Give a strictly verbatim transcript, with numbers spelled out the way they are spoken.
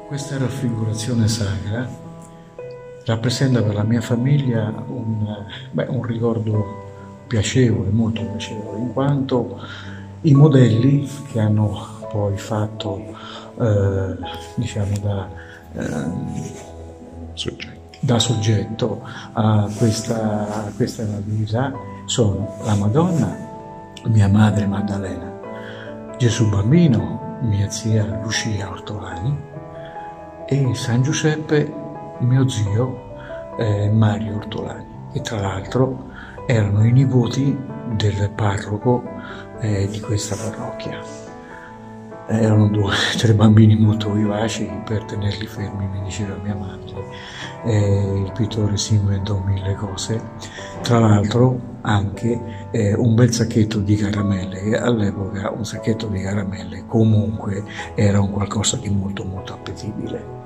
Questa raffigurazione sacra rappresenta per la mia famiglia un, beh, un ricordo piacevole, molto piacevole, in quanto i modelli che hanno poi fatto, eh, diciamo, da, eh, da soggetto a questa, a questa natività sono la Madonna, mia madre Maddalena, Gesù Bambino, mia zia Lucia Ortolani, e San Giuseppe, mio zio eh, Mario Ortolani, che tra l'altro erano i nipoti del parroco eh, di questa parrocchia. Erano due, tre bambini molto vivaci, per tenerli fermi, mi diceva mia madre, eh, il pittore si inventò mille cose, tra l'altro anche eh, un bel sacchetto di caramelle, e all'epoca un sacchetto di caramelle comunque era un qualcosa di molto molto appetibile.